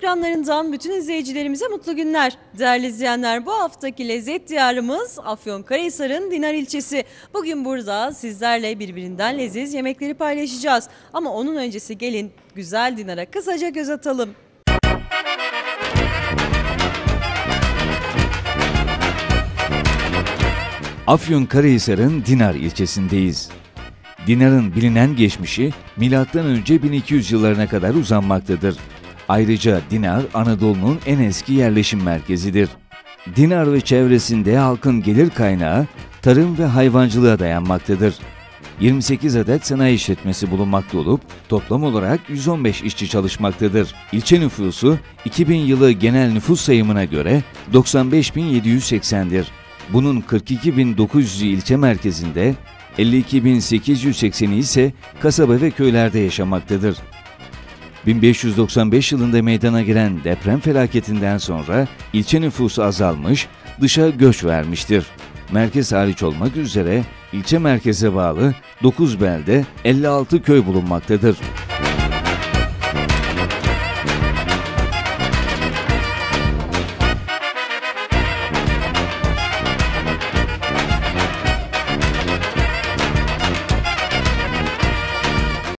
ekranlarından bütün izleyicilerimize mutlu günler. Değerli izleyenler, bu haftaki lezzet diyarımız Afyonkarahisar'ın Dinar ilçesi. Bugün burada sizlerle birbirinden leziz yemekleri paylaşacağız. Ama onun öncesi gelin güzel Dinar'a kısaca göz atalım. Afyonkarahisar'ın Dinar ilçesindeyiz. Dinar'ın bilinen geçmişi M.Ö. 1200 yıllarına kadar uzanmaktadır. Ayrıca Dinar, Anadolu'nun en eski yerleşim merkezidir. Dinar ve çevresinde halkın gelir kaynağı tarım ve hayvancılığa dayanmaktadır. 28 adet sanayi işletmesi bulunmakta olup toplam olarak 115 işçi çalışmaktadır. İlçe nüfusu 2000 yılı genel nüfus sayımına göre 95.780'dir. Bunun 42.900'ü ilçe merkezinde, 52.880'i ise kasaba ve köylerde yaşamaktadır. 1595 yılında meydana gelen deprem felaketinden sonra ilçe nüfusu azalmış, dışa göç vermiştir. Merkez hariç olmak üzere ilçe merkeze bağlı 9 belde 56 köy bulunmaktadır.